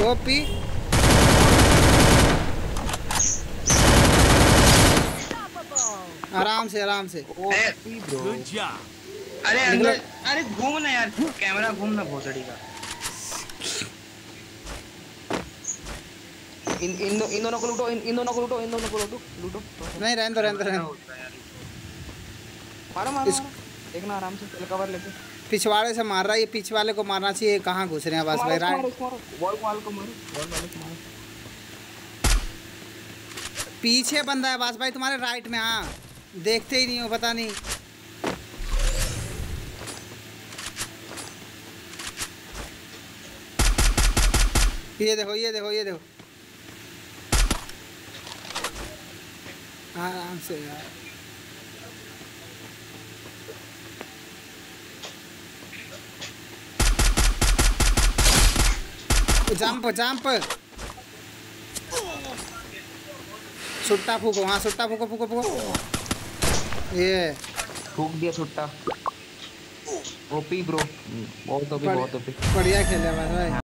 OP. आराम से आराम से। OP bro. अरे निकलो। अंदर, अरे घूम ना यार, कैमरा घूम ना भोसड़ी का। इन दोनों को लूटो, इन दोनों को लूटो, इन दोनों को लूटो लूटो। नहीं रहने दो रहने दो क्या रहने दो। होता है यार इसको। मारो मारो इस मारो। देखना आराम से चल कवर लेके। पिछवाड़े से मार रहा है ये, पिछ वाले को मारना चाहिए। कहाँ घुस रहे हैं इसको बस मारो, भाई इसको मारो, राइट। इसको मारो, वॉल वॉल को मारो, वॉल वाले को मारो। पीछे बंदा है बस भाई तुम्हारे राइट में। हाँ देखते ही नहीं हो, पता नहीं। ये देखो ये देखो ये देखो। आराम से यार। Jump jump. सुट्टा फूको, हाँ सुट्टा फूको फूको फूको। ये फूक दिया छुट्टा। ओपी ब्रो, बहुत ओपी, बहुत ओपी। बढ़िया खेले बस भाई।